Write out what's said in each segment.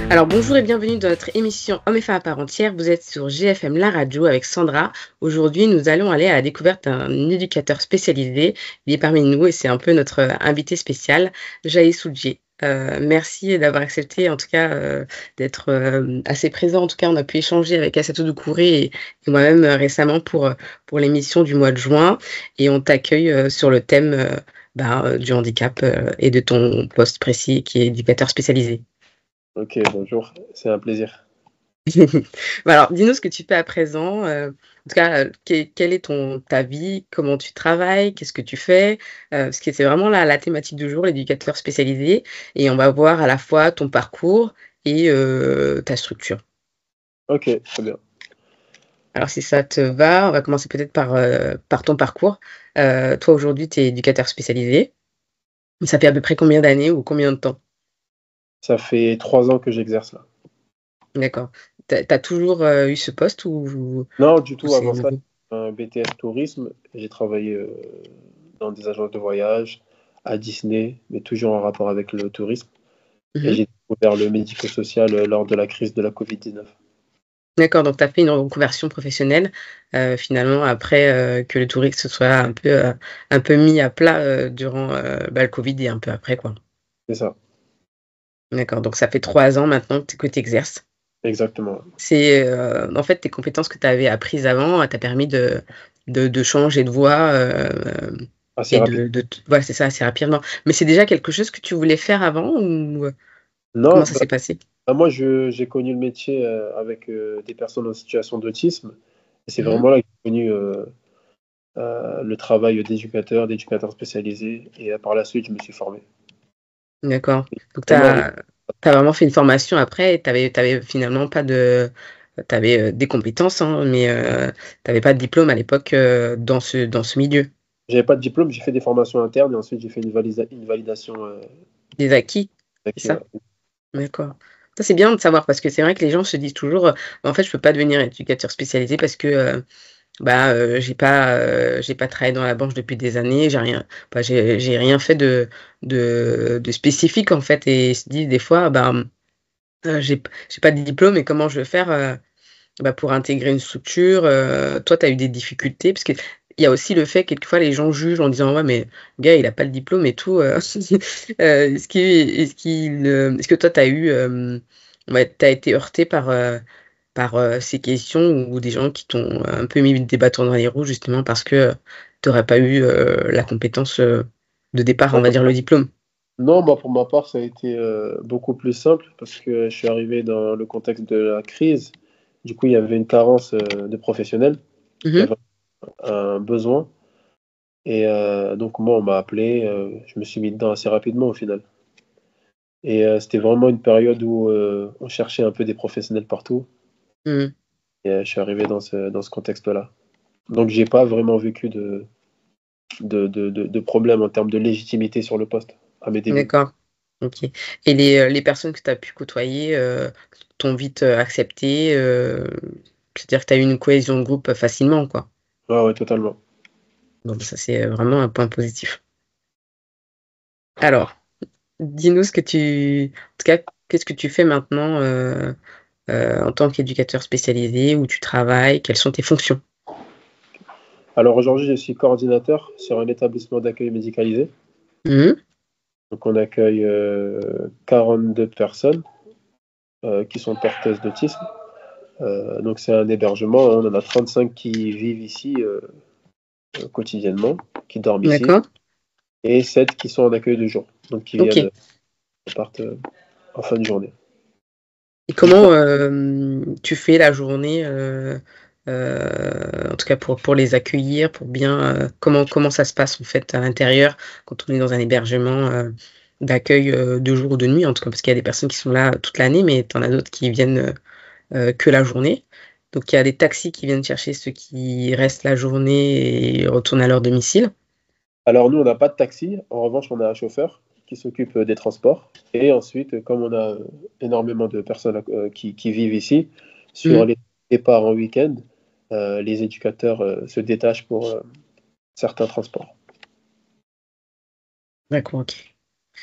Alors bonjour et bienvenue dans notre émission Hommes et femmes à part entière. Vous êtes sur GFM La Radio avec Sandra. Aujourd'hui, nous allons aller à la découverte d'un éducateur spécialisé. Il est parmi nous et c'est un peu notre invité spécial, Jaï Soudji. Merci d'avoir accepté, en tout cas, d'être assez présent. En tout cas, on a pu échanger avec Assatou Doucouré et moi-même récemment pour l'émission du mois de juin. Et on t'accueille sur le thème du handicap et de ton poste précis qui est éducateur spécialisé. Ok, bonjour, c'est un plaisir. Alors, dis-nous ce que tu fais à présent. En tout cas, quelle est ta vie? Comment tu travailles? Qu'est-ce que tu fais? Parce que c'est vraiment la thématique du jour, l'éducateur spécialisé. Et on va voir à la fois ton parcours et ta structure. Ok, très bien. Alors, si ça te va, on va commencer peut-être par ton parcours. Toi, aujourd'hui, tu es éducateur spécialisé. Ça fait à peu près combien d'années ou combien de temps? Ça fait 3 ans que j'exerce là. D'accord. T'as toujours eu ce poste ou Non, du tout, c'est avant ça, nouveau? un BTS tourisme. J'ai travaillé dans des agences de voyage, à Disney, mais toujours en rapport avec le tourisme. Et Mhm. j'ai découvert le médico-social lors de la crise de la Covid-19. D'accord, donc tu as fait une reconversion professionnelle, finalement après, que le tourisme se soit un peu mis à plat, durant, le covid et un peu après, quoi. C'est ça, D'accord, donc ça fait 3 ans maintenant que tu exerces. exactement. C'est, en fait, tes compétences que tu avais apprises avant, t'a permis de changer de voie, Assez et rapide. de t voilà, c'est ça, assez rapidement. Mais c'est déjà quelque chose que tu voulais faire avant ou, Non, comment ça s'est passé? moi j'ai connu le métier avec des personnes en situation d'autisme. Et c'est Mmh. vraiment là que j'ai connu le travail d'éducateur spécialisé. Et par la suite, je me suis formé. D'accord. Donc tu Vraiment, as vraiment fait une formation après et tu avais finalement pas de tu avais, des compétences, hein, mais tu avais pas de diplôme à l'époque, dans ce milieu? j'avais pas de diplôme, j'ai fait des formations internes et ensuite j'ai fait une validation Des acquis, c'est avec, ça? D'accord. Ça, c'est bien de savoir parce que c'est vrai que les gens se disent toujours, «En fait, je peux pas devenir éducateur spécialisé parce que, j'ai pas travaillé dans la branche depuis des années, j'ai rien fait de spécifique, en fait» et ils se disent des fois: j'ai pas de diplôme et comment je vais faire, pour intégrer une structure?» Toi, tu as eu des difficultés? Parce qu'il y a aussi le fait, quelquefois, les gens jugent en disant: «Ouais, mais le gars, il a pas le diplôme et tout», est-ce que toi, tu as eu, tu as été heurté par ces questions ou des gens qui t'ont un peu mis des bâtons dans les roues justement parce que, tu aurais pas eu, la compétence, de départ, on va dire le diplôme? non, moi pour ma part, ça a été beaucoup plus simple parce que je suis arrivé dans le contexte de la crise. Du coup, il y avait une carence de professionnels, il y Mmh. avait un besoin. Et donc moi, on m'a appelé, je me suis mis dedans assez rapidement au final. Et c'était vraiment une période où on cherchait un peu des professionnels partout. Mmh. Et je suis arrivé dans ce contexte-là. Donc j'ai pas vraiment vécu de problème en termes de légitimité sur le poste à mes débuts. D'accord. OK et les personnes que tu as pu côtoyer, t'ont vite, accepté, c'est-à-dire que tu as eu une cohésion de groupe, facilement, quoi? Ouais, ouais, totalement. Donc ça, c'est, vraiment un point positif. Alors, dis-nous ce que en tout cas, qu'est-ce que tu fais maintenant, en tant qu'éducateur spécialisé? Où tu travailles? Quelles sont tes fonctions? Alors aujourd'hui, je suis coordinateur sur un établissement d'accueil médicalisé. Mmh. Donc on accueille 42 personnes qui sont porteuses d'autisme. Donc c'est un hébergement, on en a 35 qui vivent ici quotidiennement, qui dorment ici, D'accord. et 7 qui sont en accueil de jour, donc qui viennent OK partent en fin de journée. et Juste comment, tu fais la journée, en tout cas pour les accueillir, pour bien, comment ça se passe, en fait, à l'intérieur quand on est dans un hébergement, d'accueil, de jour ou de nuit? En tout cas, parce qu'il y a des personnes qui sont là toute l'année, mais tu en as d'autres qui viennent, que la journée. Donc il y a des taxis qui viennent chercher ceux qui restent la journée et retournent à leur domicile. Alors nous, on n'a pas de taxi. En revanche, on a un chauffeur qui s'occupe des transports. Et ensuite, comme on a énormément de personnes qui vivent ici, sur Mmh. les départs en week-end, les éducateurs se détachent pour certains transports. D'accord, OK.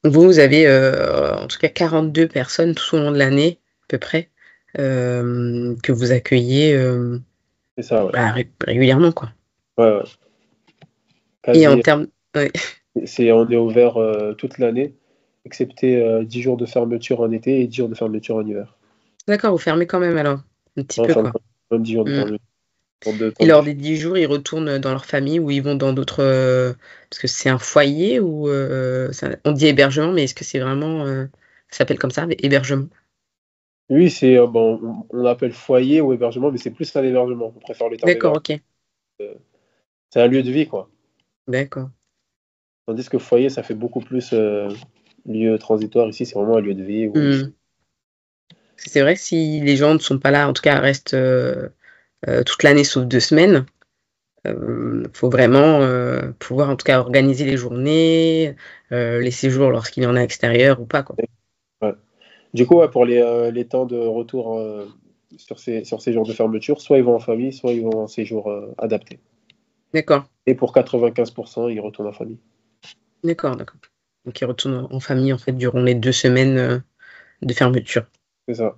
Vous avez, en tout cas 42 personnes tout au long de l'année, à peu près, que vous accueillez, C'est ça, ouais. bah, régulièrement, quoi? Ouais, ouais. Et en Quasi. termes ouais, On est ouvert toute l'année, excepté 10 jours de fermeture en été et 10 jours de fermeture en hiver. d'accord, vous fermez quand même alors? Un petit peu, Enfin, quoi? même 10 jours de Mmh. fermeture. Pour deux Et temps lors des différents. 10 jours, ils retournent dans leur famille ou ils vont dans d'autres, parce que c'est un foyer ou, on dit hébergement, mais est-ce que c'est vraiment, ça s'appelle comme ça, hébergement? Oui, bon, on l'appelle foyer ou hébergement, mais c'est plus un hébergement. On préfère le terme D'accord, hébergement. OK. C'est un lieu de vie, quoi. D'accord. Tandis que foyer, ça fait beaucoup plus lieu transitoire. Ici, c'est vraiment un lieu de vie où ils... Mmh. C'est vrai que si les gens ne sont pas là, en tout cas restent, toute l'année sauf 2 semaines, faut vraiment, pouvoir en tout cas organiser les journées, les séjours lorsqu'il y en a extérieurs ou pas, quoi. Ouais. Du coup, ouais, pour les temps de retour sur ces jours de fermeture, soit ils vont en famille, soit ils vont en séjour adapté. D'accord, Et pour 95%, ils retournent en famille. d'accord, d'accord. Donc ils retournent en famille, en fait, durant les 2 semaines, de fermeture. C'est ça.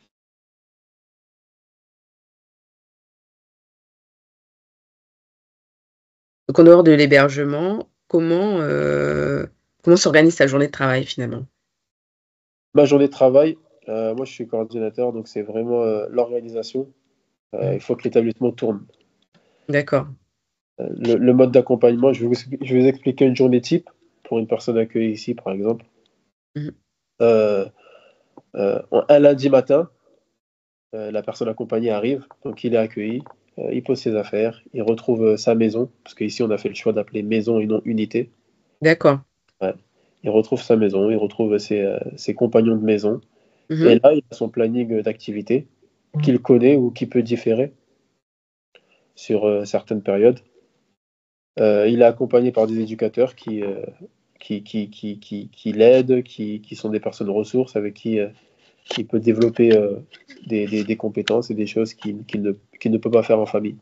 Donc en dehors de l'hébergement, comment s'organise ta journée de travail finalement? Ma journée de travail, moi je suis coordinateur, donc c'est vraiment l'organisation. Mmh. Il faut que l'établissement tourne. D'accord. Le mode d'accompagnement, je vais vous expliquer une journée type pour une personne accueillie ici, par exemple. Mmh. Euh, un lundi matin, la personne accompagnée arrive, donc il est accueilli, il pose ses affaires, il retrouve sa maison, parce qu'ici on a fait le choix d'appeler maison et non unité. D'accord. Ouais. Il retrouve sa maison, il retrouve ses compagnons de maison, et Mmh. là il a son planning d'activité qu'il connaît ou qui peut différer sur certaines périodes. Il est accompagné par des éducateurs qui l'aident, qui sont des personnes ressources avec qui il peut développer des compétences et des choses qu'il ne peut pas faire en famille.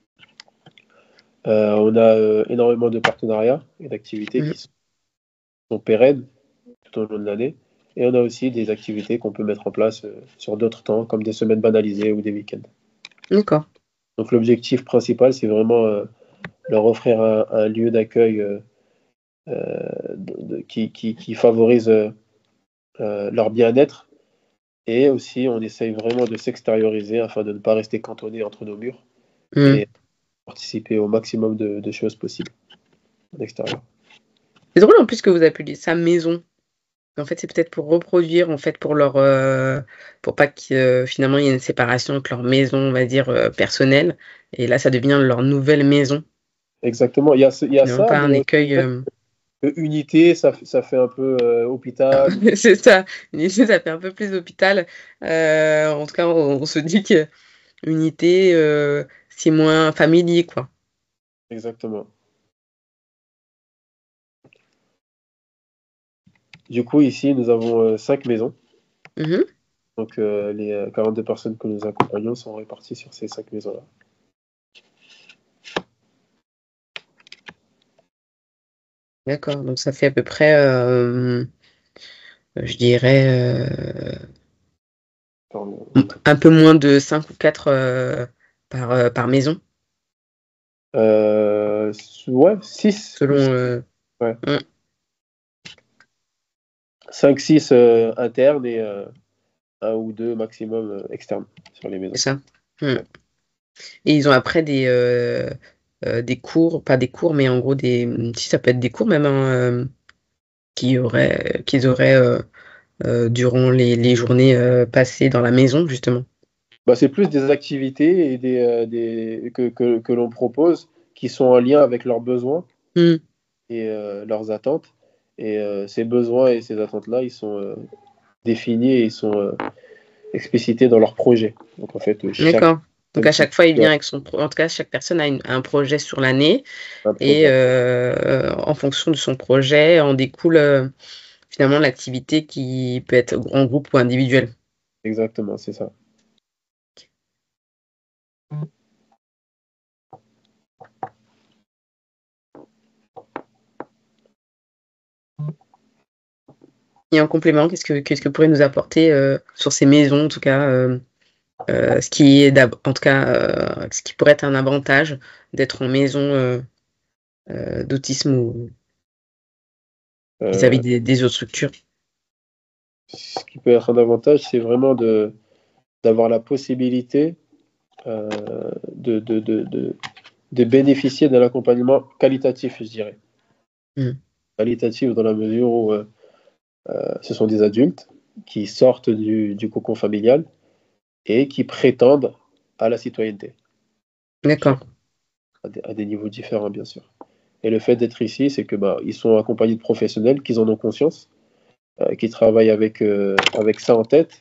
On a énormément de partenariats et d'activités Mmh. qui sont pérennes tout au long de l'année. Et on a aussi des activités qu'on peut mettre en place sur d'autres temps, comme des semaines banalisées ou des week-ends. D'accord. Donc l'objectif principal, c'est vraiment leur offrir un lieu d'accueil qui favorise leur bien-être. Et aussi, on essaye vraiment de s'extérioriser afin de ne pas rester cantonné entre nos murs Mmh. et participer au maximum de choses possibles à l'extérieur. C'est drôle en plus que vous appeliez ça maison. En fait, c'est peut-être pour reproduire, en fait, pour pas que, finalement, il y ait une séparation avec leur maison, on va dire, personnelle et là, ça devient leur nouvelle maison. Exactement, il y a Finalement ça, pas mais un il y a aussi accueil, unité, ça fait un peu hôpital. c'est ça, unité, ça fait un peu plus hôpital. En tout cas, on se dit qu'unité, c'est moins familier, quoi. Exactement. Du coup, ici, nous avons 5 maisons. Mmh. Donc, les 42 personnes que nous accompagnons sont réparties sur ces 5 maisons-là. D'accord, donc ça fait à peu près, je dirais, un peu moins de 5 ou 4 par maison, Ouais, 6. selon, Ouais. mmh, 5, 6 internes et un ou deux maximum externes sur les c'est maisons. ça. Mmh. Et ils ont après des cours, pas des cours, mais en gros si ça peut être des cours même, hein, qu'ils auraient, durant les journées, passées dans la maison justement. Bah, c'est plus des activités et que l'on propose qui sont en lien avec leurs besoins Mmh. et leurs attentes. Et ces besoins et ces attentes-là, ils sont définis et ils sont explicités dans leur projet. Donc en fait, chaque D'accord. Donc personne à qui chaque fois, il a vient avec en tout cas, chaque personne a un projet sur l'année un et programme. en fonction de son projet en découle, finalement l'activité qui peut être en groupe ou individuelle. Exactement, c'est ça. Et en complément, qu'est-ce que pourrait nous apporter sur ces maisons, en tout cas, ce qui est en tout cas, ce qui pourrait être un avantage d'être en maison d'autisme ou vis-à-vis Euh, des autres structures. Ce qui peut être un avantage, c'est vraiment d'avoir la possibilité euh, de, de, de, de, de bénéficier d'un accompagnement qualitatif, je dirais. Mm. Qualitatif dans la mesure où ce sont des adultes qui sortent du cocon familial et qui prétendent à la citoyenneté, D'accord. à des niveaux différents, bien sûr. Et le fait d'être ici, c'est que ils sont accompagnés de professionnels qui en ont conscience, qui travaillent avec ça en tête,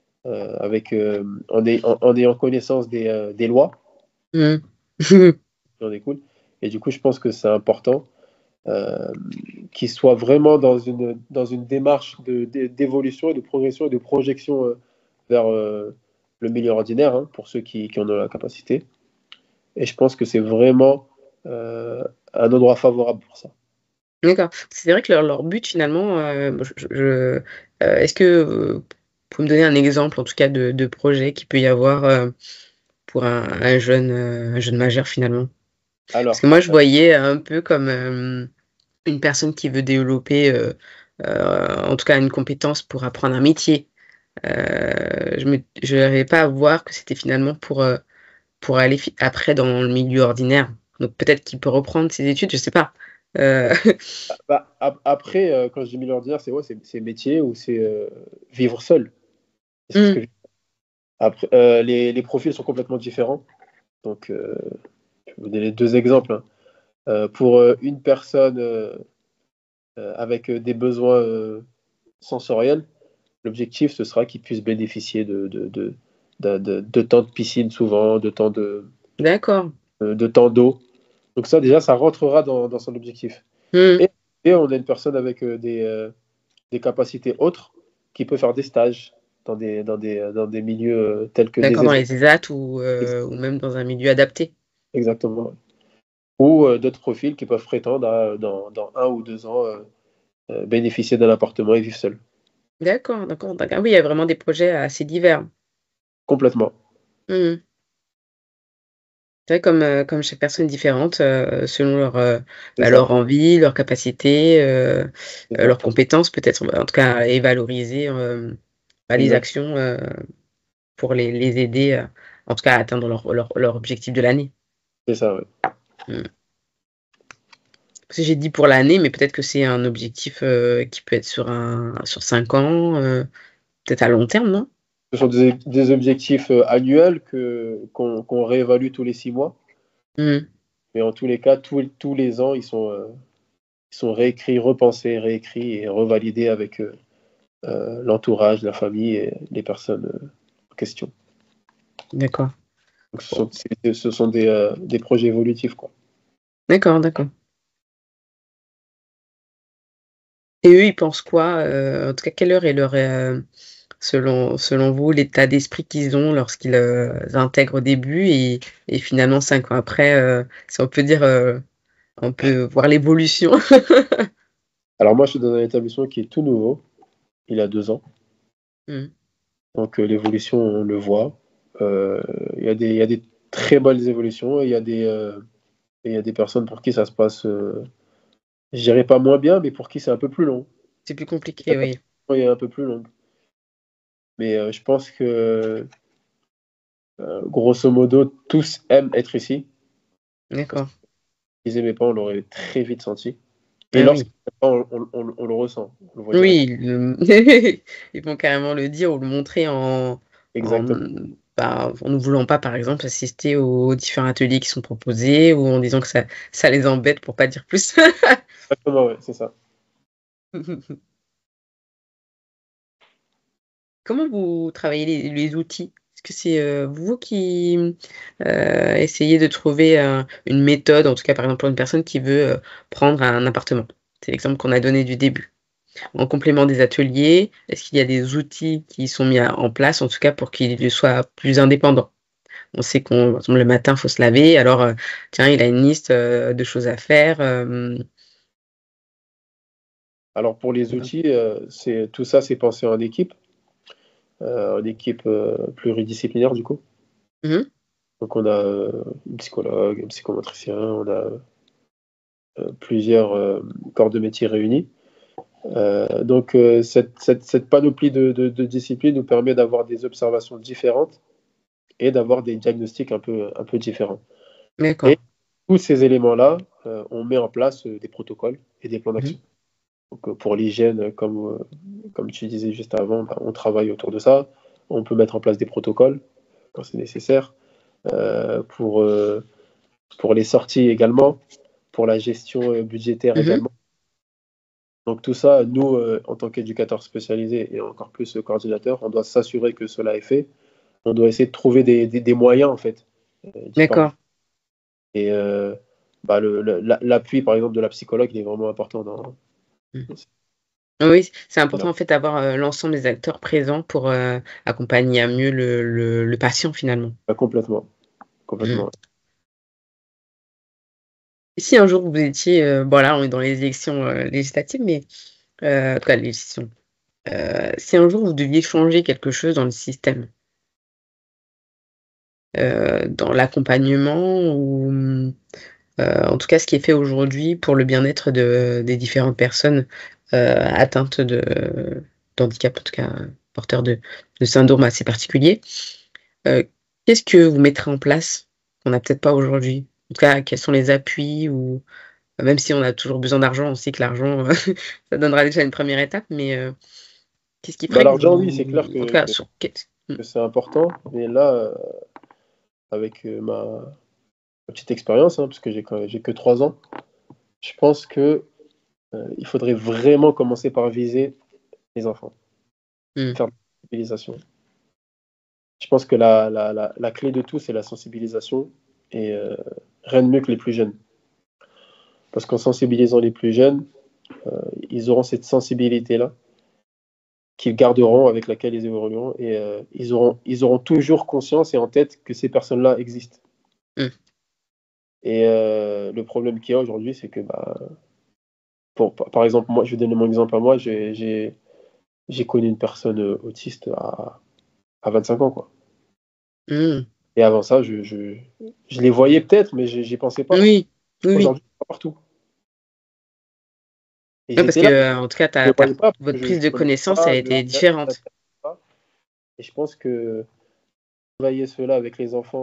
en ayant connaissance des lois Mm. qui en découlent. Et du coup, je pense que c'est important euh, qu'ils soient vraiment dans une démarche d'évolution et de progression et de projection vers le milieu ordinaire, hein, pour ceux qui en ont la capacité. Et je pense que c'est vraiment un endroit favorable pour ça. D'accord. C'est vrai que leur but finalement, bon, est-ce que vous pouvez me donner un exemple en tout cas de projet qu'il peut y avoir pour un jeune majeur finalement? Parce que Alors, moi je voyais un peu comme une personne qui veut développer en tout cas une compétence pour apprendre un métier. Je n'arrivais pas à voir que c'était finalement pour aller après dans le milieu ordinaire. Donc peut-être qu'il peut reprendre ses études, je sais pas. Euh, après, quand je dis milieu ordinaire, c'est métier ou c'est vivre seul. C'est ce hmm, que après, les profils sont complètement différents. Donc, je vais vous donner deux exemples, hein. Pour une personne avec des besoins sensoriels, l'objectif, ce sera qu'il puisse bénéficier de temps de piscine souvent, d'accord. de temps d'eau. Donc ça, déjà, ça rentrera dans son objectif. Hmm. Et, et on a une personne avec des capacités autres qui peut faire des stages dans des milieux tels que D'accord, des dans ESAT. les ESAT ou même dans un milieu adapté. Exactement. Ou d'autres profils qui peuvent prétendre dans 1 ou 2 ans, bénéficier d'un appartement et vivre seul. D'accord, d'accord, d'accord. Ah oui, il y a vraiment des projets assez divers. Complètement. Hmm. C'est vrai comme chaque personne est différente, selon C'est ça. leur envie, leurs capacités, leurs Exactement. compétences peut-être, en tout cas et valoriser, les Exact. actions, pour les aider, en tout cas à atteindre leur objectif de l'année. C'est ça, ouais. Mmh. Parce que j'ai dit pour l'année, mais peut-être que c'est un objectif, qui peut être sur 5 ans, peut-être à long terme, non? Ce sont des objectifs annuels qu'on réévalue tous les 6 mois. Mmh. Mais en tous les cas, tous les ans, ils sont réécrits, repensés, réécrits et revalidés avec l'entourage, la famille et les personnes en question. D'accord. Donc Bon. ce sont des projets évolutifs, quoi. D'accord, d'accord. Et eux, ils pensent quoi, en tout cas, quelle heure est leur, selon vous, l'état d'esprit qu'ils ont lorsqu'ils, intègrent au début et finalement 5 ans après, si on peut dire, on peut voir l'évolution? Alors moi, je suis dans un établissement qui est tout nouveau, il a 2 ans. Mmh. Donc l'évolution, on le voit. Euh, il y a des très belles évolutions et il y a des personnes pour qui ça se passe, je dirais pas moins bien, mais pour qui c'est un peu plus long. C'est plus La compliqué, oui. transition est un peu plus longue. Mais je pense que, grosso modo, tous aiment être ici. Parce D'accord. qu'ils aimaient pas, on l'aurait très vite senti. Et Ah lorsqu'ils oui. n'aiment pas, on le ressent, on le voit Oui, directement. ils vont carrément le dire ou le montrer en, Exactement, en ne voulant pas, par exemple, assister aux différents ateliers qui sont proposés ou en disant que ça les embête pour pas dire plus. exactement, ouais, c'est ça. Comment vous travaillez les outils? Est-ce que c'est, vous qui, essayez de trouver, une méthode, en tout cas, par exemple, pour une personne qui veut, prendre un appartement? C'est l'exemple qu'on a donné du début. En complément des ateliers, est-ce qu'il y a des outils qui sont mis en place, en tout cas, pour qu'il soit plus indépendant? On sait qu'on par exemple, le matin, il faut se laver, alors, tiens, il a une liste, de choses à faire, Alors pour les outils, tout ça, c'est pensé en équipe pluridisciplinaire du coup. Mhm. Donc on a une psychologue, un psychomotricien, on a plusieurs corps de métier réunis. Donc cette panoplie de disciplines nous permet d'avoir des observations différentes et d'avoir des diagnostics un peu différents. Et D'accord. tous ces éléments-là, on met en place des protocoles et des plans Mhm. d'action. Donc, pour l'hygiène, comme tu disais juste avant, bah, on travaille autour de ça. On peut mettre en place des protocoles quand c'est nécessaire. Euh, pour, euh, pour les sorties également, pour la gestion budgétaire Mhm. également. Donc tout ça, nous, en tant qu'éducateurs spécialisés et encore plus coordinateurs, on doit s'assurer que cela est fait. On doit essayer de trouver des moyens, en fait, d'y parvenir. D'accord. Et bah, l'appui, par exemple, de la psychologue, il est vraiment important Mhm. Oui, c'est important là. en fait d'avoir l'ensemble des acteurs présents pour accompagner à mieux le patient finalement. Bah, complètement, Mhm. complètement. Et si un jour vous étiez, bon là on est dans les élections législatives, mais en tout cas les élections, si un jour vous deviez changer quelque chose dans le système, dans l'accompagnement ou en tout cas ce qui est fait aujourd'hui pour le bien-être des différentes personnes atteintes d'handicap, en tout cas porteurs de syndromes assez particuliers. Heu, Qu'est-ce que vous mettrez en place qu'on n'a peut-être pas aujourd'hui? En tout cas, quels sont les appuis ou même si on a toujours besoin d'argent, on sait que l'argent, ça donnera déjà une première étape, mais qu'est-ce qui Bah, ferait que l'argent, oui, c'est clair vous en tout cas sur quel que c'est important. Mais là, avec ma petite expérience, hein, parce que j'ai que 3 ans, je pense que il faudrait vraiment commencer par viser les enfants, mmh, faire de la sensibilisation. Je pense que la clé de tout, c'est la sensibilisation et rien de mieux que les plus jeunes. Parce qu'en sensibilisant les plus jeunes, ils auront cette sensibilité-là qu'ils garderont, avec laquelle ils évolueront et ils auront toujours conscience et en tête que ces personnes-là existent. mmh, Et le problème qu'il y a aujourd'hui, c'est que, bah, par exemple, moi, je vais donner mon exemple à moi, j'ai connu une personne autiste à 25 ans, quoi. mmh. Et avant ça, je les voyais peut-être, mais j'y pensais pas. Oui, oui, oui. Aujourd'hui, c'est partout. Et Ouais, parce j'étais que, là, en tout cas, je ne les voyais pas, parce que votre je prise ne de connaissais connaissance, pas elle a le été langage, différente. etc. Et je pense que travailler cela avec les enfants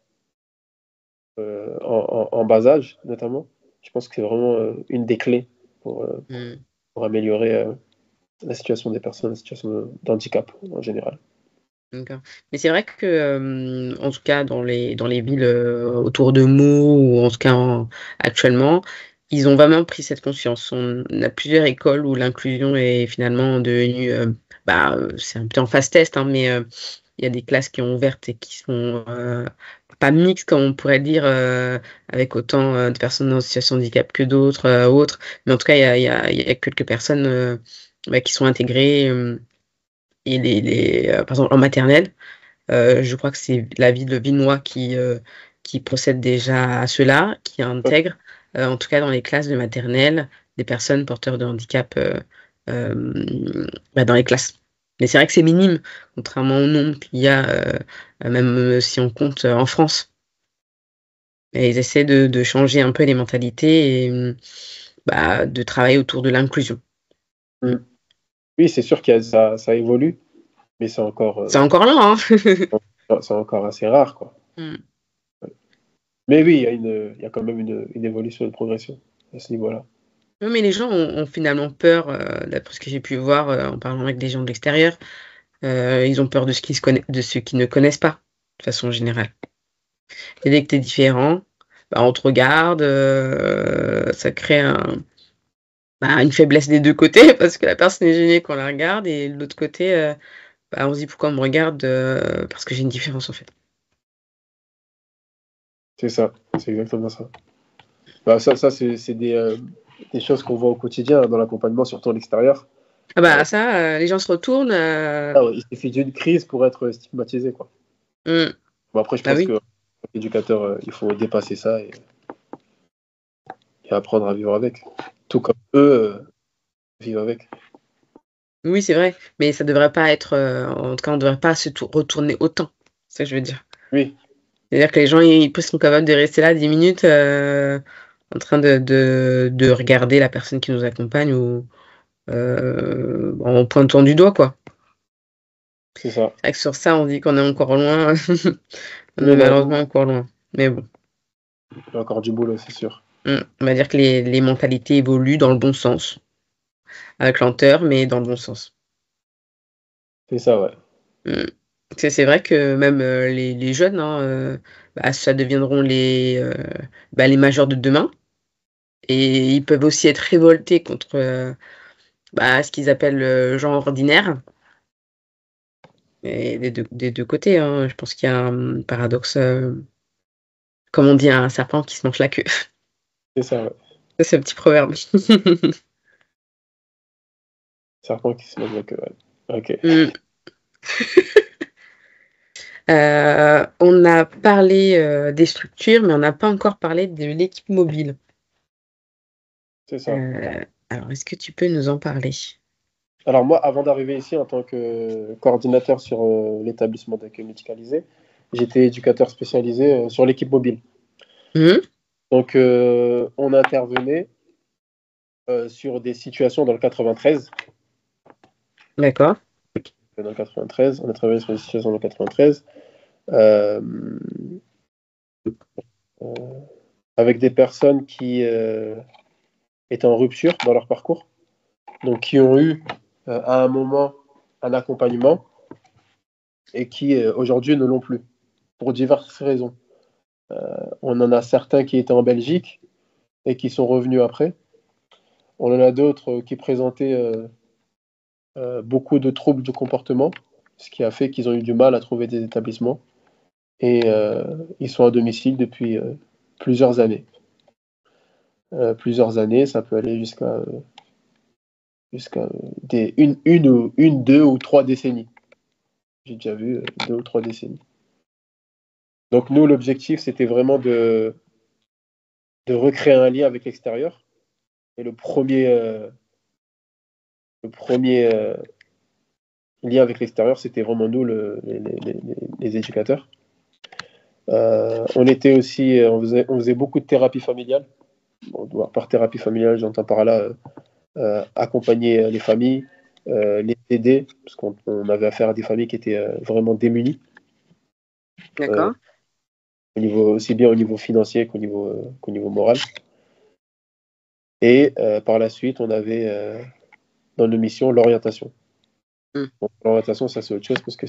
en bas âge, notamment, je pense que c'est vraiment une des clés pour, euh, Mmh. pour améliorer la situation des personnes, la situation d'handicap en général. D'accord. Mais c'est vrai que, en tout cas dans les villes, autour de Meaux ou en tout cas actuellement, ils ont vraiment pris cette conscience. On a plusieurs écoles où l'inclusion est finalement devenue, c'est un peu en phase test, hein, mais, il y a des classes qui ont ouvertes et qui sont, pas mixtes comme on pourrait le dire, avec autant, de personnes en situation de handicap que d'autres, autres. Mais en tout cas, il y a quelques personnes, qui sont intégrées, et par exemple en maternelle. Je crois que c'est la ville de Villenoix qui procède déjà à cela, qui intègre, en tout cas dans les classes de maternelle, des personnes porteurs de handicap, dans les classes. Mais c'est vrai que c'est minime, contrairement au nombre qu'il y a, même, si on compte, en France. Et ils essaient de changer un peu les mentalités et de travailler autour de l'inclusion. Mmh. Mm. Oui, c'est sûr que ça évolue, mais C'est encore là, hein? c'est encore assez rare, quoi. Mmh. Mais oui, il y a quand même une évolution, une progression à ce niveau-là. Oui, mais les gens ont finalement peur, d'après ce que j'ai pu voir, en parlant avec des gens de l'extérieur, ils ont peur de ce qu'ils ne connaissent pas, de façon générale. Et dès que tu es différent, on te regarde, ça crée une faiblesse des 2 côtés parce que la personne est gênée qu'on la regarde et de l'autre côté, on se dit: «Pourquoi on me regarde?» Parce que j'ai une différence, en fait. C'est ça, c'est exactement ça. Bah, ça c'est des choses qu'on voit au quotidien dans l'accompagnement, surtout à l'extérieur. Ah Euh, ça, les gens se retournent, ouais, il suffit d'une crise pour être stigmatisé, quoi. mmh, Bon, après, je bah pense oui. que éducateur, il faut dépasser ça et apprendre à vivre avec. Tout comme eux, vivre avec. Oui, c'est vrai, mais ça devrait pas être, en tout cas, on devrait pas se retourner autant. C'est ça que je veux dire. Oui, C'est-à-dire que les gens, ils sont capables de rester là 10 minutes en train de regarder la personne qui nous accompagne ou en pointant du doigt, quoi. c'est ça. C'est vrai que sur ça, on dit qu'on est encore loin. On est Oui, non, malheureusement encore loin. Mais bon, il y a encore du boulot, c'est sûr. on va dire que les mentalités évoluent dans le bon sens, avec lenteur, mais dans le bon sens. C'est ça, ouais. Mm. C'est vrai que même les jeunes, hein, ça deviendront les majeurs de demain. Et ils peuvent aussi être révoltés contre ce qu'ils appellent le genre ordinaire. Et des deux côtés, hein. Je pense qu'il y a un paradoxe, comme on dit, un serpent qui se mange la queue. C'est ça, ouais. Ça, c'est un petit proverbe. Serpent qui se mange la queue, ouais. Ok. Mm. On a parlé des structures, mais on n'a pas encore parlé de l'équipe mobile. C'est ça. Alors, est-ce que tu peux nous en parler? Alors moi, avant d'arriver ici en tant que coordinateur sur l'établissement d'accueil médicalisé, j'étais éducateur spécialisé sur l'équipe mobile. Mhm. Donc on intervenait sur des situations dans le 93. D'accord. Dans le 93, on a travaillé sur des situations dans le 93 euh, euh, avec des personnes qui étaient en rupture dans leur parcours, donc qui ont eu à un moment un accompagnement et qui aujourd'hui ne l'ont plus pour diverses raisons. On en a certains qui étaient en Belgique et qui sont revenus après. On en a d'autres qui présentaient beaucoup de troubles du comportement, ce qui a fait qu'ils ont eu du mal à trouver des établissements. Et ils sont à domicile depuis plusieurs années. Plusieurs années, ça peut aller jusqu'à une, 2 ou 3 décennies. J'ai déjà vu 2 ou 3 décennies. Donc nous, l'objectif, c'était vraiment de recréer un lien avec l'extérieur. Et le premier lien avec l'extérieur, c'était vraiment nous, les éducateurs. On faisait beaucoup de thérapie familiale. Bon, par thérapie familiale, j'entends par là accompagner les familles, les aider, parce qu'on avait affaire à des familles qui étaient vraiment démunies, euh, D'accord. aussi bien au niveau financier qu'au niveau moral. Et par la suite, on avait dans nos missions l'orientation. Mm. Bon, l'orientation, ça c'est autre chose parce que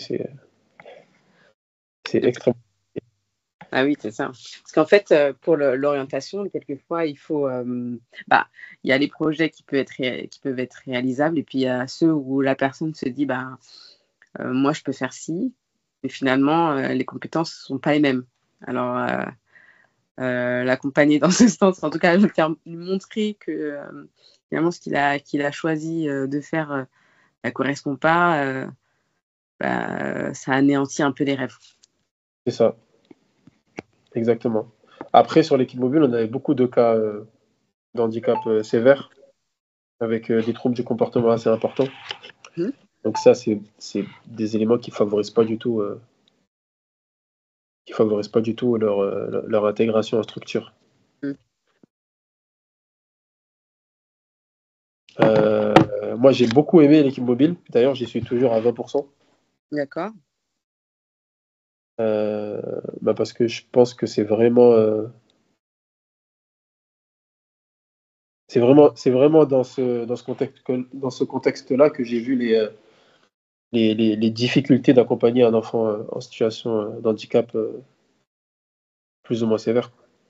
c'est extrêmement. Ah oui, c'est ça. Parce qu'en fait, pour l'orientation, quelquefois, il y a les projets qui peuvent être réalisables et puis il y a ceux où la personne se dit, moi, je peux faire ci, mais finalement, les compétences ne sont pas les mêmes. Alors, l'accompagner dans ce sens, en tout cas, lui montrer que finalement, qu'il a choisi de faire ne correspond pas, ça anéantit un peu les rêves. C'est ça, exactement. Après, sur l'équipe mobile, on avait beaucoup de cas d'handicap sévères avec des troubles du comportement assez importants. Mmh. Donc ça, c'est des éléments qui favorisent pas du tout leur intégration en structure. Mmh. Moi, j'ai beaucoup aimé l'équipe mobile. D'ailleurs, j'y suis toujours à 20%. D'accord. Parce que je pense que c'est vraiment dans ce contexte-là que j'ai vu les difficultés d'accompagner un enfant en situation d'handicap plus ou moins sévère.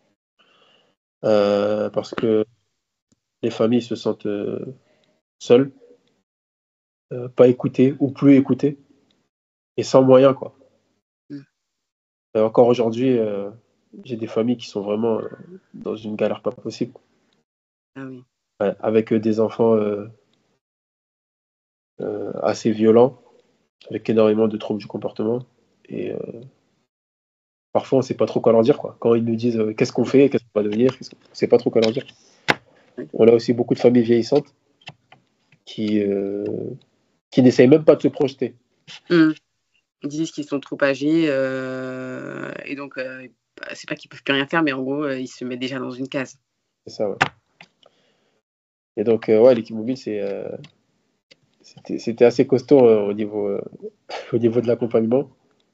Parce que les familles se sentent seules, pas écoutées ou plus écoutées, et sans moyens, quoi. Mmh. Encore aujourd'hui, j'ai des familles qui sont vraiment dans une galère pas possible. Ah oui. Ouais, avec des enfants assez violents, avec énormément de troubles du comportement. Et parfois, on ne sait pas trop quoi leur dire, quoi. Quand ils nous disent qu'est-ce qu'on fait, qu'est-ce qu'on va devenir, on ne sait pas trop quoi leur dire. Oui. On a aussi beaucoup de familles vieillissantes. qui, qui n'essayent même pas de se projeter. Ils disent qu'ils sont trop âgés et donc c'est pas qu'ils peuvent plus rien faire, mais en gros ils se mettent déjà dans une case. C'est ça, ouais. Et donc, ouais, l'équipe mobile, c'était assez costaud au niveau, au niveau de l'accompagnement.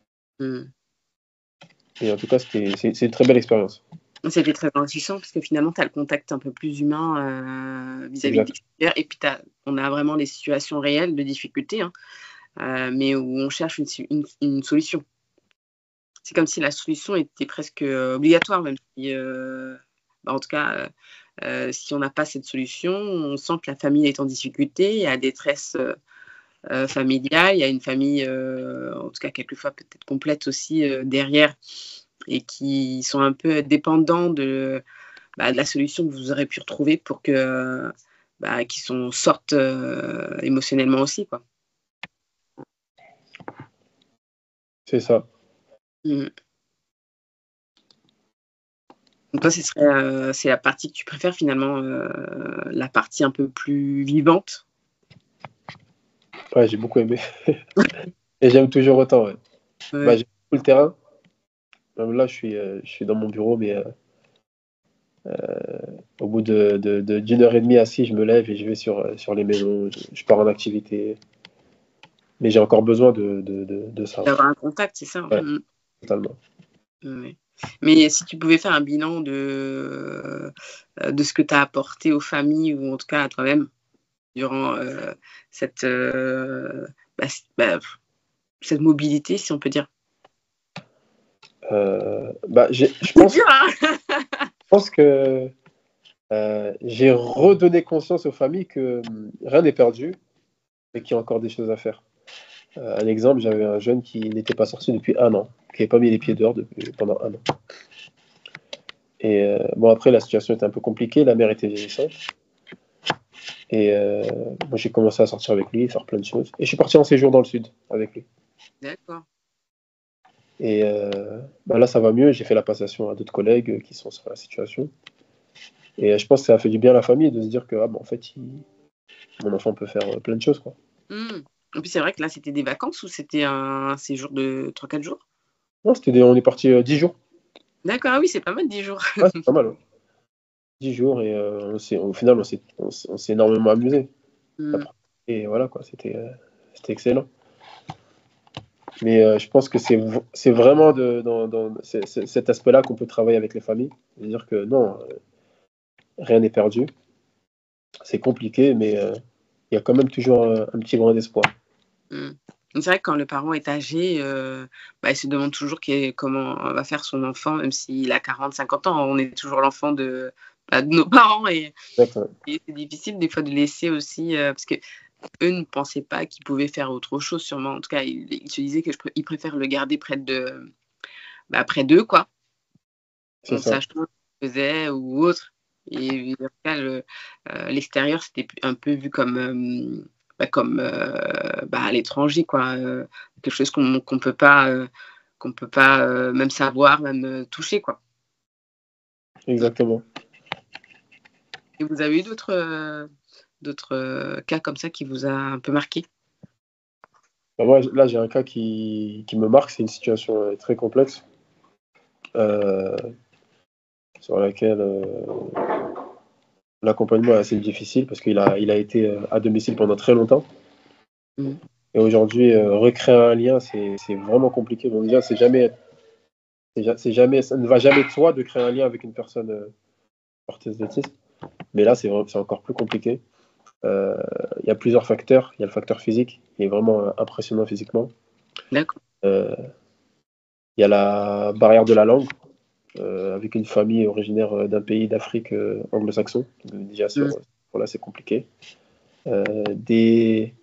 Et en tout cas, c'est une très belle expérience. C'était très enrichissant parce que finalement, tu as le contact un peu plus humain vis-à-vis de l'extérieur. Et puis, on a vraiment les situations réelles de difficulté, mais où on cherche une solution. C'est comme si la solution était presque obligatoire, même si, en tout cas, si on n'a pas cette solution, on sent que la famille est en difficulté, il y a détresse familiale, il y a une famille, en tout cas quelquefois peut-être complète aussi derrière, et qui sont un peu dépendants de la solution que vous aurez pu retrouver pour que qu'ils sortent émotionnellement aussi, quoi. C'est ça. Donc toi, c'est la partie que tu préfères finalement, la partie un peu plus vivante. Ouais, j'ai beaucoup aimé. Et j'aime toujours autant, ouais. Ouais. J'aime beaucoup le terrain. Même là, je suis dans mon bureau, mais au bout d'une heure et demie assis, je me lève et je vais sur les maisons, je pars en activité. Mais j'ai encore besoin de ça. D'avoir un contact, c'est ça. Ouais, totalement. Ouais. Mais si tu pouvais faire un bilan de ce que tu as apporté aux familles ou en tout cas à toi-même durant cette cette mobilité, si on peut dire. Je pense que j'ai redonné conscience aux familles que rien n'est perdu et qu'il y a encore des choses à faire. Un exemple, j'avais un jeune qui n'était pas sorti depuis 1 an, qui n'avait pas mis les pieds dehors pendant 1 an. Et bon, après, la situation était un peu compliquée, la mère était vieillissante. Et moi, j'ai commencé à sortir avec lui, faire plein de choses. Et je suis parti en séjour dans le sud avec lui. D'accord. Et là, ça va mieux. J'ai fait la passation à d'autres collègues qui sont sur la situation. Et je pense que ça a fait du bien à la famille de se dire que, en fait, mon enfant peut faire plein de choses, quoi. Et puis c'est vrai que là, c'était des vacances ou c'était un séjour de 3-4 jours? Non, on est parti 10 jours. D'accord, ah oui, c'est pas mal 10 jours. Ouais, c'est pas mal, hein. 10 jours et au final, on s'est énormément amusé. Et voilà, quoi, c'était excellent. Mais je pense que c'est vraiment dans cet aspect-là qu'on peut travailler avec les familles. C'est-à-dire que non, rien n'est perdu. C'est compliqué, mais il y a quand même toujours un petit brin d'espoir. C'est vrai que quand le parent est âgé, il se demande toujours comment va faire son enfant, même s'il a 40-50 ans. On est toujours l'enfant de nos parents et c'est difficile des fois de laisser aussi, parce que eux ne pensaient pas qu'ils pouvaient faire autre chose sûrement. En tout cas, ils se disaient qu'ils préfèrent le garder près d'eux, quoi. C'est En ça. sachant ce qu'il faisait ou autre. Et en tout cas, l'extérieur, c'était un peu vu comme à l'étranger, quoi. Quelque chose qu'on peut pas même savoir, même toucher, quoi. Exactement. Et vous avez eu d'autres cas comme ça qui vous a un peu marqué? Moi, là, j'ai un cas qui me marque. C'est une situation très complexe sur laquelle l'accompagnement est assez difficile parce qu'il a été à domicile pendant très longtemps. Et aujourd'hui, recréer un lien, c'est vraiment compliqué. Donc déjà, ça ne va jamais de soi de créer un lien avec une personne porteuse d'autisme. Mais là, c'est encore plus compliqué. Il y a plusieurs facteurs. Il y a le facteur physique, qui est vraiment impressionnant physiquement. D'accord. Il y a la barrière de la langue, avec une famille originaire d'un pays d'Afrique anglo-saxon. Déjà, là, c'est compliqué. Des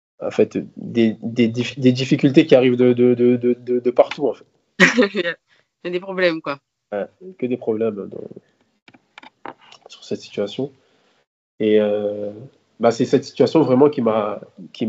difficultés qui arrivent de partout, en fait. Il y a des problèmes, quoi. Que des problèmes sur cette situation. Et c'est cette situation vraiment qui a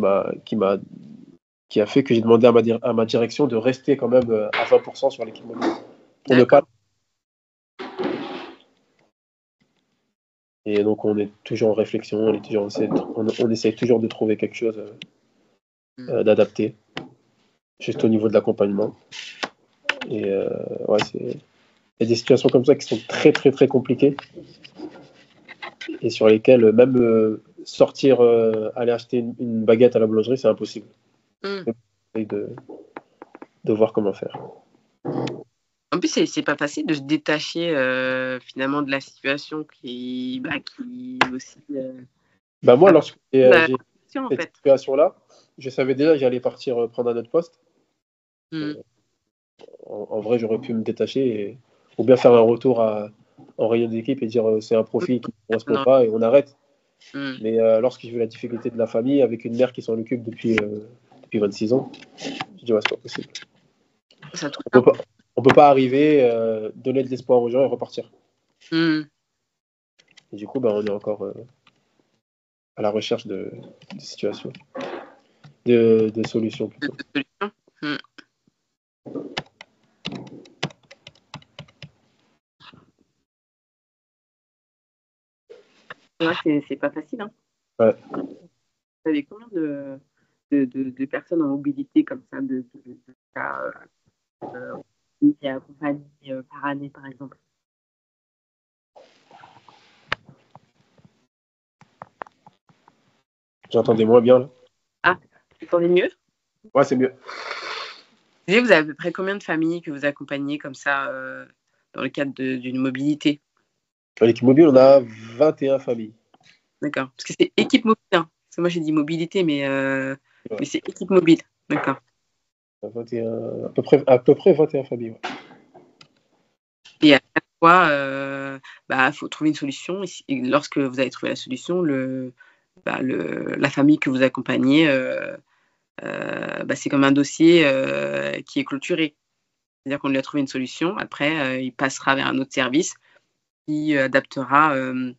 fait que j'ai demandé à ma direction de rester quand même à 20% sur l'équipe mobile. Pour ne pas Et donc, on est toujours en réflexion, on essaie toujours de trouver quelque chose d'adapté, juste au niveau de l'accompagnement. Et ouais, il y a des situations comme ça qui sont très, très, très compliquées et sur lesquelles même sortir, aller acheter une baguette à la boulangerie, c'est impossible. Mm. Et de voir comment faire. En plus, c'est pas facile de se détacher finalement de la situation qui aussi. Moi, lorsque j'ai En cette fait. situation-là, je savais déjà que j'allais partir prendre un autre poste. Mm. En vrai, j'aurais pu me détacher ou bien faire un retour en rayon d'équipe et dire c'est un profil qui ne correspond Non. pas et on arrête. Mm. Mais lorsque j'ai vu la difficulté de la famille avec une mère qui s'en occupe depuis 26 ans, je dis ouais, c'est pas possible. Ça tourne On pas. peut pas arriver, donner de l'espoir aux gens et repartir. Mm. Et du coup, on est encore à la recherche de situations, de solutions plutôt. Solution. Mm. Ouais, c'est pas facile. Hein. Ouais. Vous avez combien de personnes en mobilité comme ça, qui accompagnent par année, par exemple? J'entendais moins bien là. Ah, vous entendez mieux? Ouais, c'est mieux. Vous avez à peu près combien de familles que vous accompagnez comme ça dans le cadre d'une mobilité? À l'équipe mobile, on a 21 familles. D'accord. Parce que c'est équipe mobile. Hein. Parce que moi, j'ai dit mobilité, mais Ouais. c'est équipe mobile. D'accord. 21, à peu près 21 familles. Ouais. Et à chaque fois, faut trouver une solution. Et lorsque vous avez trouvé la solution, la famille que vous accompagnez, c'est comme un dossier qui est clôturé. C'est-à-dire qu'on lui a trouvé une solution. Après, il passera vers un autre service qui adaptera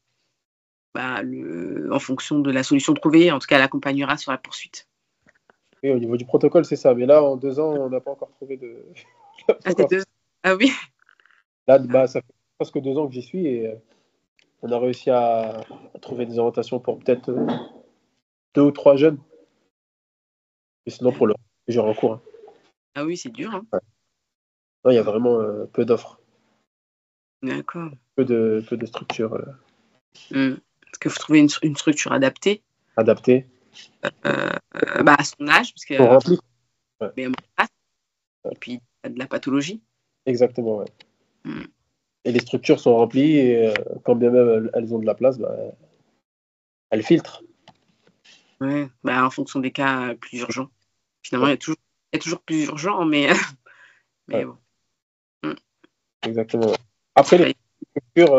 en fonction de la solution trouvée. En tout cas, l'accompagnera sur la poursuite. Et au niveau du protocole, c'est ça. Mais là, en 2 ans, on n'a pas encore trouvé de. Ah, c'est deux. Ah oui. Là, ça fait presque 2 ans que j'y suis et on a réussi à trouver des orientations pour peut-être 2 ou 3 jeunes. Et sinon, pour le genre en cours. Hein. Ah oui, c'est dur. Hein. Ouais. Non, il y a vraiment peu d'offres, D'accord. peu de structures Est-ce que vous trouvez une structure adaptée adaptées. à son âge, parce Ils sont que remplis. Ouais. et puis de la pathologie. Exactement. Ouais. Mm. Et les structures sont remplies et quand bien même elles ont de la place, elles filtrent. Ouais. En fonction des cas plus urgents. Finalement, il y a toujours plus urgent, mais, mais Ouais. bon. Mm. Exactement. Ouais. Après, les structures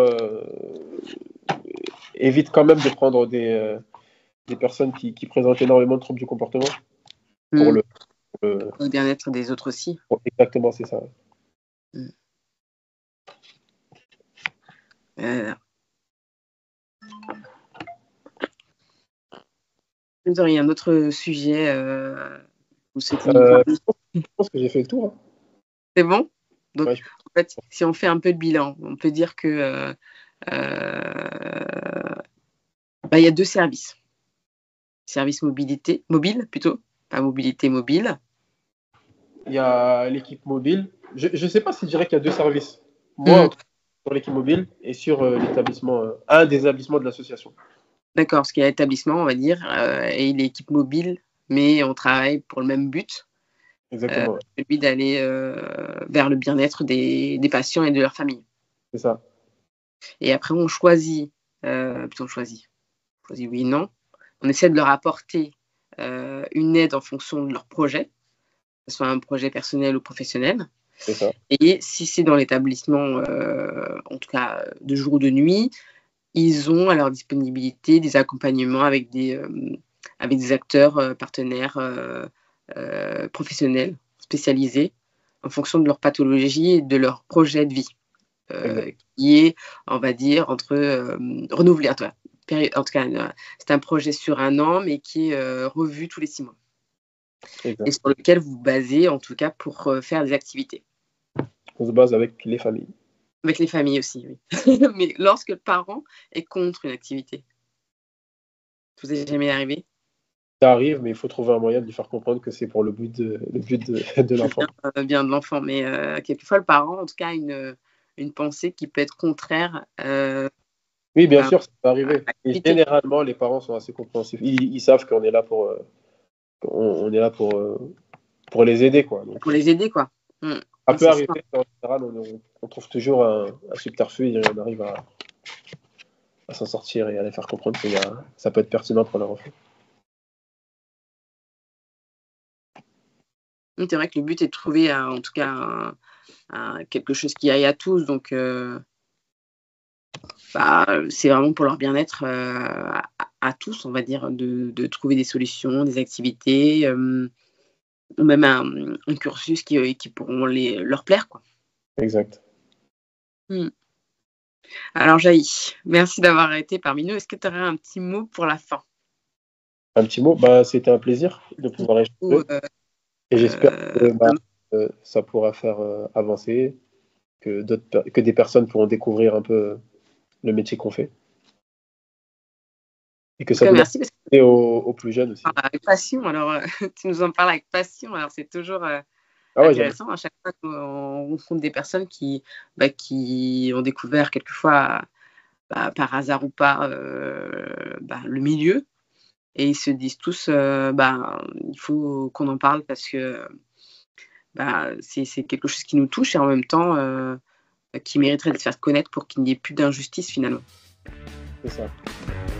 évitent quand même de prendre des personnes qui présentent énormément de troubles du comportement pour Mm. le, Le bien-être des autres aussi. exactement, c'est ça. Mm. Euh, vous auriez un autre sujet vous souhaitez nous parler? Je pense que j'ai fait le tour. Hein. C'est bon? Donc, Ouais, en fait, si on fait un peu de bilan, on peut dire que il y a deux services. Service mobile plutôt, pas mobilité mobile. il y a l'équipe mobile. Je ne sais pas si je dirais qu'il y a 2 services. Moi, Mm. en tout cas, sur l'équipe mobile et sur l'établissement, un des établissements de l'association. D'accord, parce qu'il y a l'établissement, on va dire, et l'équipe mobile, mais on travaille pour le même but, Exactement, ouais. celui d'aller vers le bien-être des patients et de leur famille. C'est ça. Et après, on choisit, plutôt oui et non, on essaie de leur apporter une aide en fonction de leur projet, que ce soit un projet personnel ou professionnel. C'est ça. Et si c'est dans l'établissement, en tout cas de jour ou de nuit, ils ont à leur disponibilité des accompagnements avec des acteurs partenaires professionnels spécialisés en fonction de leur pathologie et de leur projet de vie, Exact. qui est, on va dire, renouvelé. En tout cas, c'est un projet sur 1 an, mais qui est revu tous les 6 mois. Et Exact. sur lequel vous vous basez, en tout cas, pour faire des activités. On se base avec les familles. Avec les familles aussi, oui. Mais lorsque le parent est contre une activité, ça vous est jamais arrivé? Ça arrive, mais il faut trouver un moyen de lui faire comprendre que c'est pour le but de Le l'enfant. bien de l'enfant, mais quelquefois le parent, en tout cas, a une pensée qui peut être contraire, Oui, bien bah, sûr, ça peut à arriver. Et l'activité, généralement, les parents sont assez compréhensifs. Ils savent qu'on est là on est là pour les aider, quoi. Donc, pour les aider, quoi. ça peut C'est arriver. ça. En général, on trouve toujours un subterfuge et on arrive à s'en sortir et à les faire comprendre que ça peut être pertinent pour leur enfant. C'est vrai que le but est de trouver, en tout cas, quelque chose qui aille à tous. Donc, c'est vraiment pour leur bien-être, à tous, on va dire, de trouver des solutions, des activités, ou même un cursus qui pourront leur plaire, quoi. Exact. Mmh. Alors Jaï, merci d'avoir été parmi nous. Est-ce que tu aurais un petit mot pour la fin? Un petit mot, bah, c'était un plaisir de pouvoir Ou, échanger et j'espère que demain. ça pourra faire avancer, que des personnes pourront découvrir un peu le métier qu'on fait et que En tout ça cas, donne merci parce que envie aux plus jeunes tu aussi. parles avec passion. Alors, tu nous en parles avec passion. Alors, c'est toujours Ah ouais, j'aimerais. intéressant. À chaque fois qu'on rencontre des personnes qui ont découvert quelquefois, par hasard ou pas, le milieu, et ils se disent tous, il faut qu'on en parle parce que c'est quelque chose qui nous touche et en même temps qui mériterait de se faire connaître pour qu'il n'y ait plus d'injustice finalement. C'est ça.